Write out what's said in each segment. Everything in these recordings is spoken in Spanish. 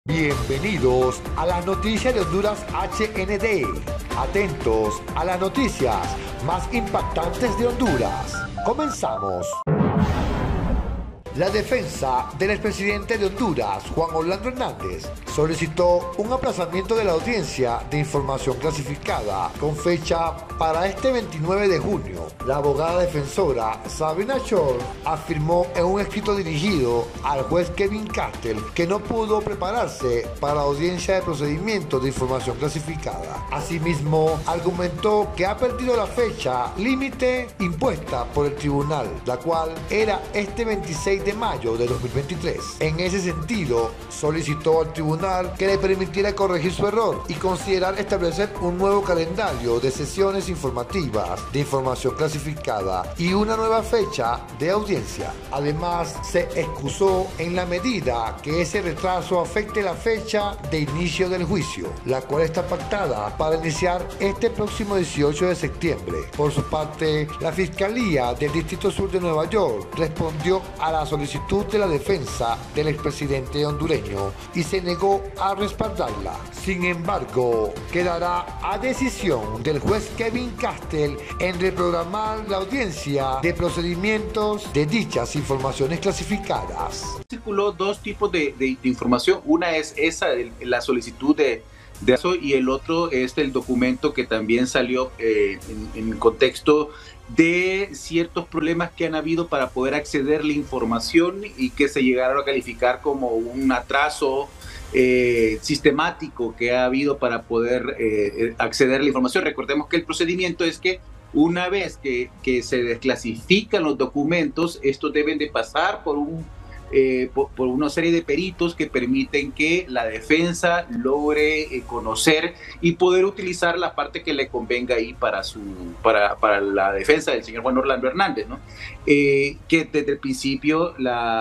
Bienvenidos a las noticias de Honduras HND. Atentos a las noticias más impactantes de Honduras. Comenzamos. La defensa del expresidente de Honduras, Juan Orlando Hernández, solicitó un aplazamiento de la audiencia de información clasificada con fecha para este 29 de junio. La abogada defensora Sabrina Shore afirmó en un escrito dirigido al juez Kevin Castell que no pudo prepararse para la audiencia de procedimiento de información clasificada. Asimismo, argumentó que ha perdido la fecha límite impuesta por el tribunal, la cual era este 26 de mayo de 2023. En ese sentido, solicitó al tribunal que le permitiera corregir su error y considerar establecer un nuevo calendario de sesiones informativas de información clasificada y una nueva fecha de audiencia. Además, se excusó en la medida que ese retraso afecte la fecha de inicio del juicio, la cual está pactada para iniciar este próximo 18 de septiembre. Por su parte, la Fiscalía del Distrito Sur de Nueva York respondió a la solicitud de la defensa del expresidente hondureño y se negó a respaldarla. Sin embargo, quedará a decisión del juez Kevin Castell en reprogramar la audiencia de procedimientos de dichas informaciones clasificadas. Circuló dos tipos de información. Una es esa, la solicitud de eso, y el otro es el documento que también salió en contexto de ciertos problemas que han habido para poder acceder a la información y que se llegaron a calificar como un atraso sistemático que ha habido para poder acceder a la información. Recordemos que el procedimiento es que una vez que se desclasifican los documentos, estos deben de pasar por una serie de peritos que permiten que la defensa logre conocer y poder utilizar la parte que le convenga ahí para la defensa del señor Juan Orlando Hernández, ¿no? Que desde el principio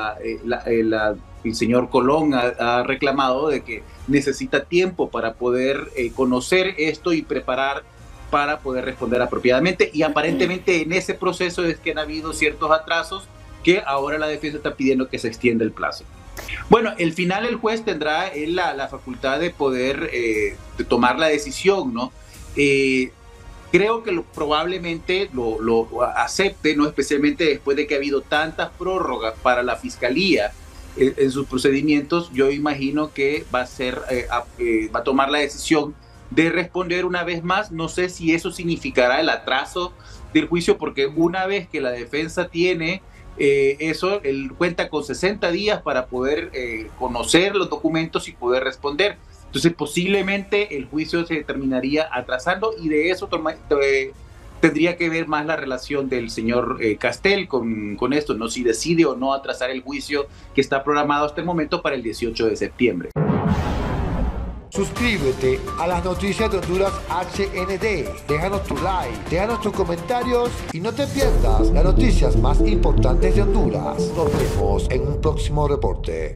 el señor Colón ha reclamado de que necesita tiempo para poder conocer esto y preparar para poder responder apropiadamente, y aparentemente en ese proceso es que han habido ciertos atrasos que ahora la defensa está pidiendo que se extienda el plazo. Bueno, al final el juez tendrá la facultad de poder de tomar la decisión, ¿no? Creo que probablemente lo acepte, ¿no? Especialmente después de que ha habido tantas prórrogas para la fiscalía en sus procedimientos. Yo imagino que va a tomar la decisión de responder una vez más. No sé si eso significará el atraso del juicio, porque una vez que la defensa tiene eso, él cuenta con 60 días para poder conocer los documentos y poder responder. Entonces posiblemente el juicio se terminaría atrasando, y de eso tendría que ver más la relación del señor Castell con esto, ¿no? Si decide o no atrasar el juicio que está programado hasta el momento para el 18 de septiembre. Suscríbete a las noticias de Honduras HND. Déjanos tu like, déjanos tus comentarios y no te pierdas las noticias más importantes de Honduras. Nos vemos en un próximo reporte.